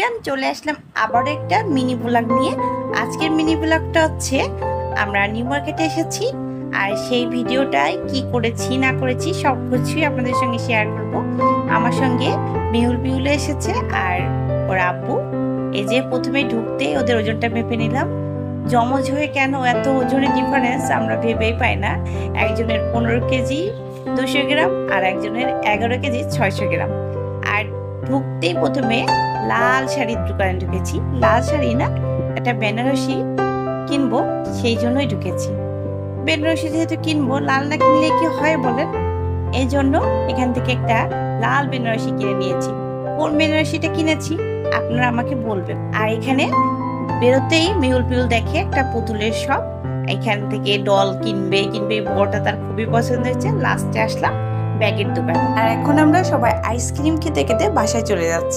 Everyone, চলে আসলাম আবারও একটা মিনি ব্লগ নিয়ে। আজকের মিনি ব্লগটা হচ্ছে আমরা নিউ মার্কেটে এসেছি, আর সেই ভিডিওটাই কি করেছি না করেছি সব কিছুই আপনাদের সঙ্গে শেয়ার করব। আমার সঙ্গে বিহুল এসেছে আর ওর আব্বু। এই যে প্রথমে ঢুকতে ওদের ওজনটা মেপে নিলাম। জমজ হয়ে কেন এত ওজনের ডিফারেন্স আমরা ভেবেই পাই না। একজনের 15 কেজি 200 গ্রাম আর একজনের 11 কেজি 600 গ্রাম। আর ঢুকতেই প্রথমে লাল শাড়ির দোকানে ঢুকেছি। লাল শাড়ি না, একটা বেনারসি কিনবো, সেই জন্যই ঢুকেছি। বেনারসি যেহেতু কিনবো, লাল না কিনলে কি হয় বলেন, এই জন্য এখান থেকে একটা লাল বেনারসি কিনে নিয়েছি। কোন বেনারসিটা কিনেছি আপনারা আমাকে বলবেন। আর এখানে বেরোতেই পিউল দেখে একটা পুতুলের শপ, এখান থেকে ডল কিনবে বড়টা তার খুবই পছন্দ হয়েছে। লাস্টে আসলাম ব্যাগের দোকান। আর এখন আমরা সবাই আইসক্রিম খেতে খেতে বাসায় চলে যাচ্ছি।